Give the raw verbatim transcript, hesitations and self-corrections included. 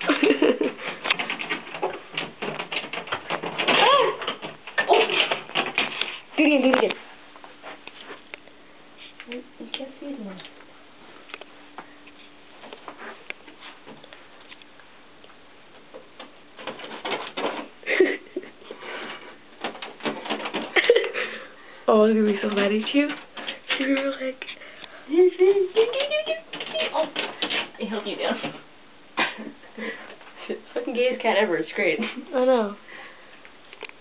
Do it again, do it again. You can't see it now. Oh, I'm gonna be so mad at you. You're like... Oh, I held you down. Fucking gayest cat ever, it's great. I know.